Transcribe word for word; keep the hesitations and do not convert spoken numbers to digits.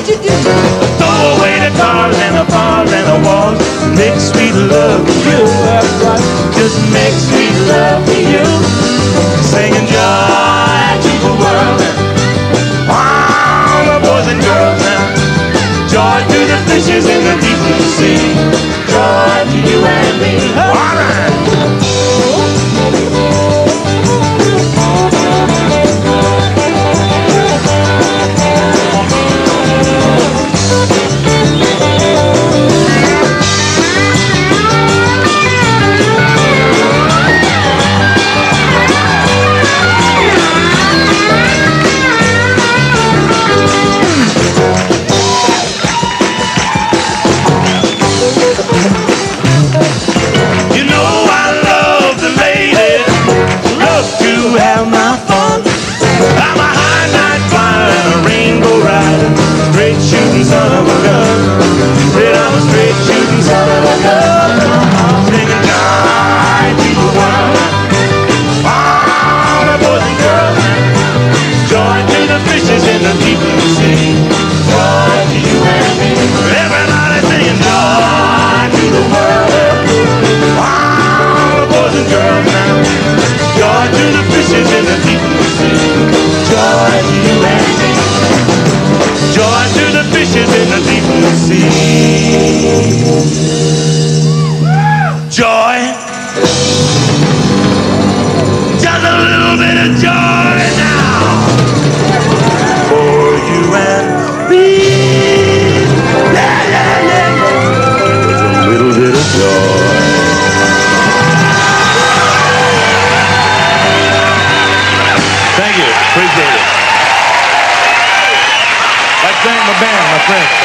you do? Throw away the cars and the bars and the walls. Make sweet love to you. Just make sweet love to you. Singing joy to the world. All the boys and girls now. Joy to the fishes in the deep blue sea. Joy to you and me. All right. Son of a gun, said I'm a straight shooting son of a gun. Singing joy to the world, all the boys and girls. Joy to the fishes in the deep blue sea. Joy to you and me. Everybody singing joy to the world, all the boys and girls now. Joy to the fishes in the deep blue sea. Joy to you and me. Joy to the fishes in the deep blue sea. Joy. Just a little bit of joy now. For you and me. Yeah, yeah, yeah. A little bit of joy. Thank you. Appreciate it. Let's thank my band, my friends.